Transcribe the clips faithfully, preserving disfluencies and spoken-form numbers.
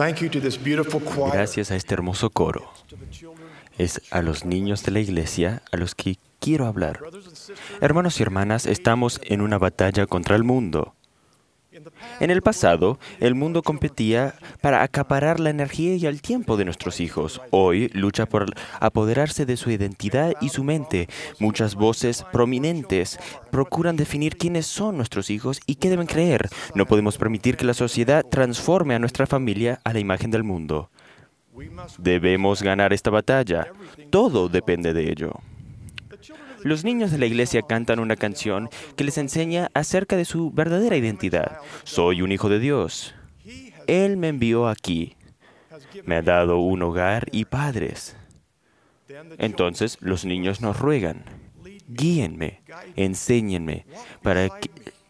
Gracias a este hermoso coro. Es a los niños de la iglesia a los que quiero hablar. Hermanos y hermanas, estamos en una batalla contra el mundo. En el pasado, el mundo competía para acaparar la energía y el tiempo de nuestros hijos. Hoy lucha por apoderarse de su identidad y su mente. Muchas voces prominentes procuran definir quiénes son nuestros hijos y qué deben creer. No podemos permitir que la sociedad transforme a nuestra familia a la imagen del mundo. Debemos ganar esta batalla. Todo depende de ello. Los niños de la iglesia cantan una canción que les enseña acerca de su verdadera identidad. Soy un hijo de Dios. Él me envió aquí. Me ha dado un hogar y padres. Entonces los niños nos ruegan, guíenme, enséñenme, para que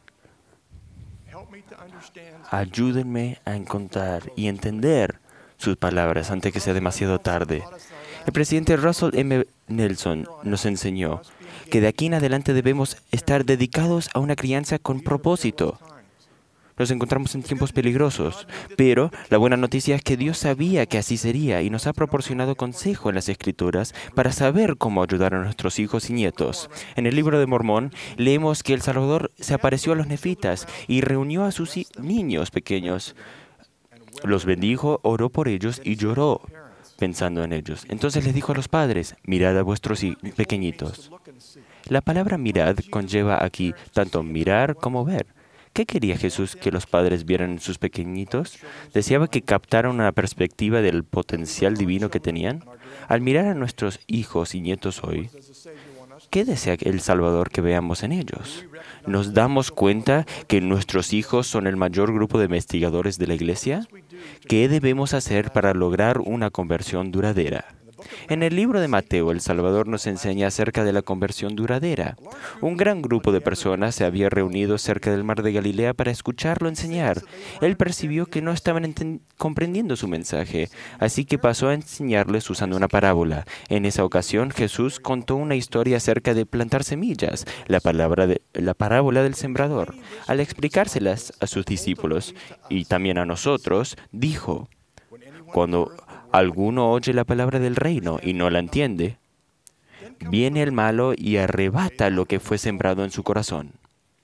ayúdenme a encontrar y entender sus palabras antes que sea demasiado tarde. El presidente Russell M. Nelson nos enseñó que de aquí en adelante debemos estar dedicados a una crianza con propósito. Nos encontramos en tiempos peligrosos, pero la buena noticia es que Dios sabía que así sería y nos ha proporcionado consejo en las Escrituras para saber cómo ayudar a nuestros hijos y nietos. En el libro de Mormón leemos que el Salvador se apareció a los nefitas y reunió a sus niños pequeños. Los bendijo, oró por ellos y lloró pensando en ellos. Entonces les dijo a los padres, mirad a vuestros pequeñitos. La palabra mirad conlleva aquí tanto mirar como ver. ¿Qué quería Jesús que los padres vieran en sus pequeñitos? ¿Deseaba que captaran una perspectiva del potencial divino que tenían? Al mirar a nuestros hijos y nietos hoy, ¿qué desea el Salvador que veamos en ellos? ¿Nos damos cuenta que nuestros hijos son el mayor grupo de investigadores de la iglesia? ¿Qué debemos hacer para lograr una conversión duradera? En el libro de Mateo, el Salvador nos enseña acerca de la conversión duradera. Un gran grupo de personas se había reunido cerca del mar de Galilea para escucharlo enseñar. Él percibió que no estaban comprendiendo su mensaje, así que pasó a enseñarles usando una parábola. En esa ocasión, Jesús contó una historia acerca de plantar semillas, la, palabra de, la parábola del sembrador. Al explicárselas a sus discípulos y también a nosotros, dijo, cuando alguno oye la palabra del reino y no la entiende, viene el malo y arrebata lo que fue sembrado en su corazón.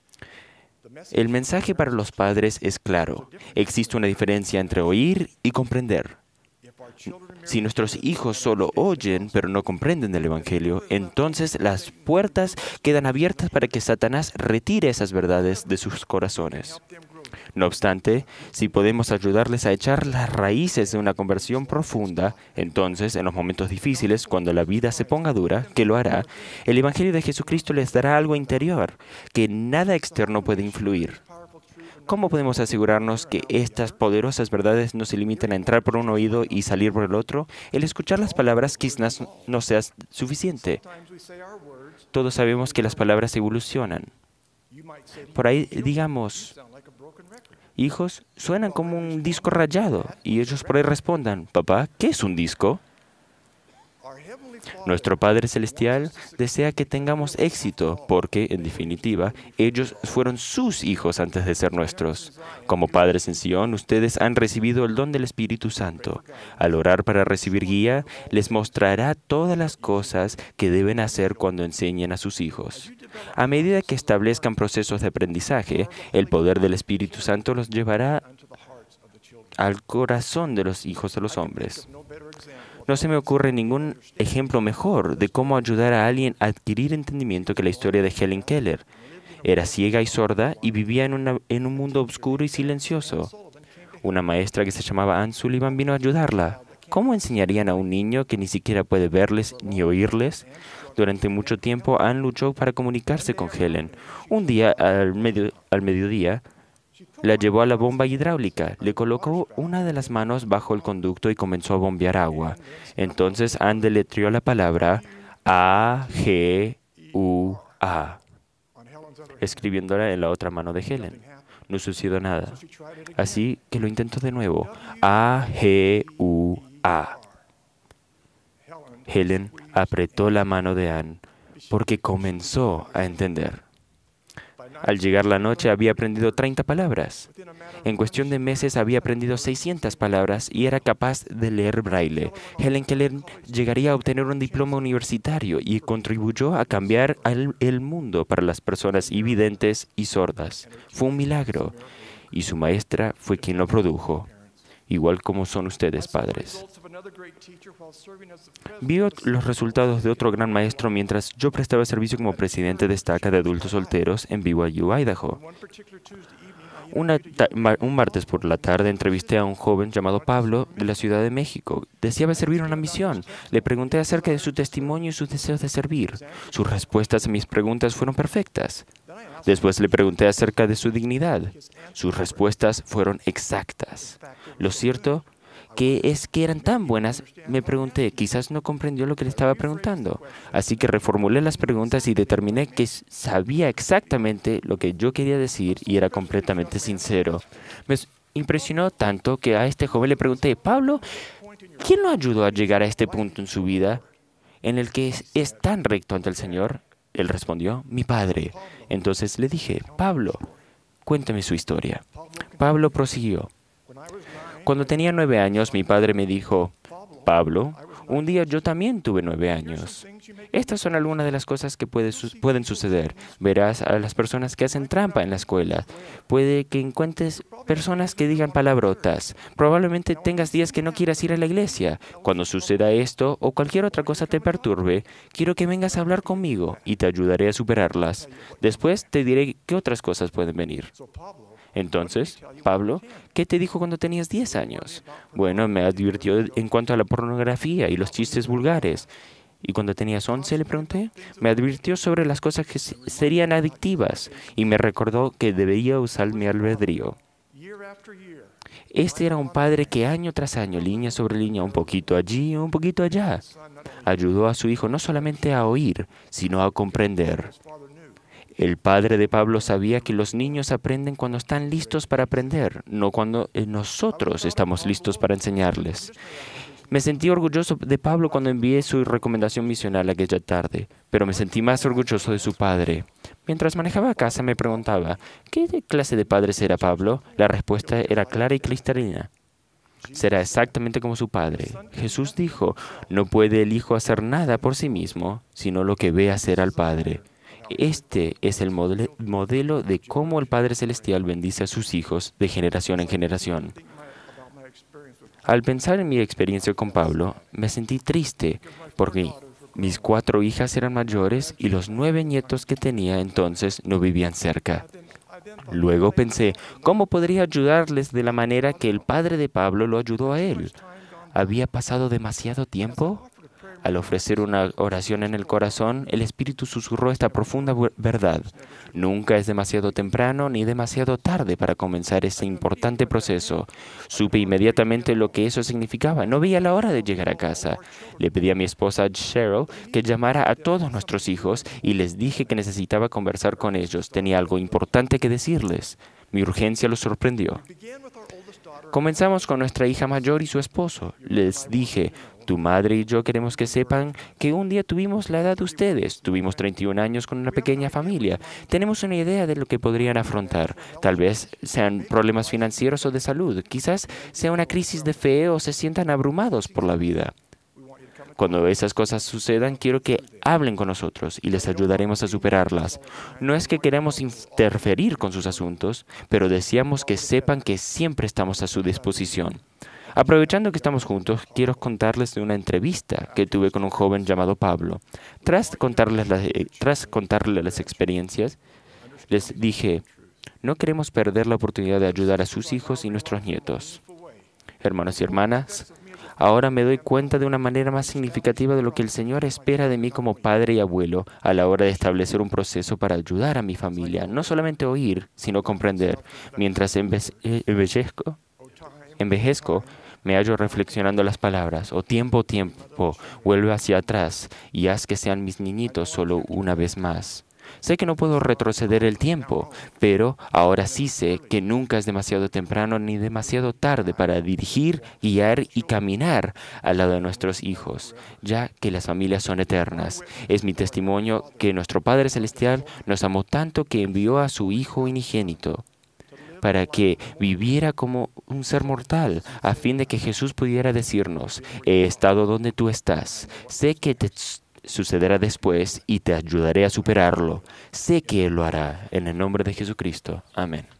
El mensaje para los padres es claro. Existe una diferencia entre oír y comprender. Si nuestros hijos solo oyen pero no comprenden el Evangelio, entonces las puertas quedan abiertas para que Satanás retire esas verdades de sus corazones. No obstante, si podemos ayudarles a echar las raíces de una conversión profunda, entonces, en los momentos difíciles, cuando la vida se ponga dura, que lo hará, el Evangelio de Jesucristo les dará algo interior, que nada externo puede influir. ¿Cómo podemos asegurarnos que estas poderosas verdades no se limiten a entrar por un oído y salir por el otro? El escuchar las palabras quizás no sea suficiente. Todos sabemos que las palabras evolucionan. Por ahí, digamos, hijos, suenan como un disco rayado, y ellos por ahí respondan, papá, ¿qué es un disco? Nuestro Padre Celestial desea que tengamos éxito porque, en definitiva, ellos fueron sus hijos antes de ser nuestros. Como padres en Sion, ustedes han recibido el don del Espíritu Santo. Al orar para recibir guía, les mostrará todas las cosas que deben hacer cuando enseñen a sus hijos. A medida que establezcan procesos de aprendizaje, el poder del Espíritu Santo los llevará al corazón de los hijos de los hombres. No se me ocurre ningún ejemplo mejor de cómo ayudar a alguien a adquirir entendimiento que la historia de Helen Keller. Era ciega y sorda y vivía en, una, en un mundo oscuro y silencioso. Una maestra que se llamaba Anne Sullivan vino a ayudarla. ¿Cómo enseñarían a un niño que ni siquiera puede verles ni oírles? Durante mucho tiempo, Anne luchó para comunicarse con Helen. Un día, al, medio, al mediodía, la llevó a la bomba hidráulica, le colocó una de las manos bajo el conducto y comenzó a bombear agua. Entonces Anne deletreó la palabra A G U A, escribiéndola en la otra mano de Helen. No sucedió nada. Así que lo intentó de nuevo. A G U A. Helen apretó la mano de Anne porque comenzó a entender. Al llegar la noche había aprendido treinta palabras. En cuestión de meses había aprendido seiscientas palabras y era capaz de leer braille. Helen Keller llegaría a obtener un diploma universitario y contribuyó a cambiar el, el mundo para las personas invidentes y sordas. Fue un milagro y su maestra fue quien lo produjo, igual como son ustedes, padres. Vi los resultados de otro gran maestro mientras yo prestaba servicio como presidente de estaca de adultos solteros en B Y U, Idaho. Una un martes por la tarde entrevisté a un joven llamado Pablo de la Ciudad de México. Deseaba servir una misión. Le pregunté acerca de su testimonio y sus deseos de servir. Sus respuestas a mis preguntas fueron perfectas. Después le pregunté acerca de su dignidad. Sus respuestas fueron exactas. Lo cierto que es que eran tan buenas, me pregunté, quizás no comprendió lo que le estaba preguntando. Así que reformulé las preguntas y determiné que sabía exactamente lo que yo quería decir y era completamente sincero. Me impresionó tanto que a este joven le pregunté, Pablo, ¿quién lo ayudó a llegar a este punto en su vida en el que es, es tan recto ante el Señor? Él respondió, mi padre. Entonces le dije, Pablo, cuéntame su historia. Pablo prosiguió. Cuando tenía nueve años, mi padre me dijo, Pablo, un día yo también tuve nueve años. Estas son algunas de las cosas que puede su pueden suceder. Verás a las personas que hacen trampa en la escuela. Puede que encuentres personas que digan palabrotas. Probablemente tengas días que no quieras ir a la iglesia. Cuando suceda esto o cualquier otra cosa te perturbe, quiero que vengas a hablar conmigo y te ayudaré a superarlas. Después te diré qué otras cosas pueden venir. Entonces, Pablo, ¿qué te dijo cuando tenías diez años? Bueno, me advirtió en cuanto a la pornografía y los chistes vulgares. ¿Y cuando tenías once, le pregunté? Me advirtió sobre las cosas que serían adictivas y me recordó que debía usar mi albedrío. Este era un padre que año tras año, línea sobre línea, un poquito allí y un poquito allá, ayudó a su hijo no solamente a oír, sino a comprender. El padre de Pablo sabía que los niños aprenden cuando están listos para aprender, no cuando nosotros estamos listos para enseñarles. Me sentí orgulloso de Pablo cuando envié su recomendación misional aquella tarde, pero me sentí más orgulloso de su padre. Mientras manejaba a casa me preguntaba, ¿qué clase de padre será Pablo? La respuesta era clara y cristalina. Será exactamente como su padre. Jesús dijo, no puede el hijo hacer nada por sí mismo, sino lo que ve hacer al Padre. Este es el modelo de cómo el Padre Celestial bendice a sus hijos de generación en generación. Al pensar en mi experiencia con Pablo, me sentí triste porque mis cuatro hijas eran mayores y los nueve nietos que tenía entonces no vivían cerca. Luego pensé, ¿cómo podría ayudarles de la manera que el padre de Pablo lo ayudó a él? ¿Había pasado demasiado tiempo? Al ofrecer una oración en el corazón, el Espíritu susurró esta profunda verdad. Nunca es demasiado temprano ni demasiado tarde para comenzar este importante proceso. Supe inmediatamente lo que eso significaba. No veía la hora de llegar a casa. Le pedí a mi esposa Cheryl que llamara a todos nuestros hijos y les dije que necesitaba conversar con ellos. Tenía algo importante que decirles. Mi urgencia los sorprendió. Comenzamos con nuestra hija mayor y su esposo. Les dije, tu madre y yo queremos que sepan que un día tuvimos la edad de ustedes. Tuvimos treinta y un años con una pequeña familia. Tenemos una idea de lo que podrían afrontar. Tal vez sean problemas financieros o de salud. Quizás sea una crisis de fe o se sientan abrumados por la vida. Cuando esas cosas sucedan, quiero que hablen con nosotros y les ayudaremos a superarlas. No es que queramos interferir con sus asuntos, pero deseamos que sepan que siempre estamos a su disposición. Aprovechando que estamos juntos, quiero contarles de una entrevista que tuve con un joven llamado Pablo. Tras contarles las, eh, tras contarles las experiencias, les dije, no queremos perder la oportunidad de ayudar a sus hijos y nuestros nietos. Hermanos y hermanas, ahora me doy cuenta de una manera más significativa de lo que el Señor espera de mí como padre y abuelo a la hora de establecer un proceso para ayudar a mi familia. No solamente oír, sino comprender. Mientras enve envejezco, envejezco, me hallo reflexionando las palabras, oh tiempo, tiempo, vuelve hacia atrás y haz que sean mis niñitos solo una vez más. Sé que no puedo retroceder el tiempo, pero ahora sí sé que nunca es demasiado temprano ni demasiado tarde para dirigir, guiar y caminar al lado de nuestros hijos, ya que las familias son eternas. Es mi testimonio que nuestro Padre Celestial nos amó tanto que envió a su Hijo unigénito para que viviera como un ser mortal, a fin de que Jesús pudiera decirnos: he estado donde tú estás, sé que te sucederá después y te ayudaré a superarlo. Sé que Él lo hará. En el nombre de Jesucristo. Amén.